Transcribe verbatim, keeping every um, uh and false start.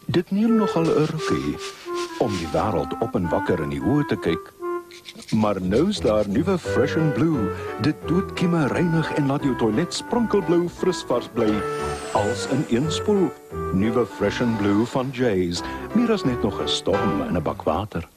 Dit neem nogal 'n rukkie om die wêreld op en wakker in die oë te kyk. Maar nou is daar nuwe Fresh and Blue. Dit doodkieme reinig en laat jou toilet sprankelblou frisvars bly. Als in een spoel. Nuwe Fresh and Blue van Jay's. Meer as net nog 'n storm in 'n bak water.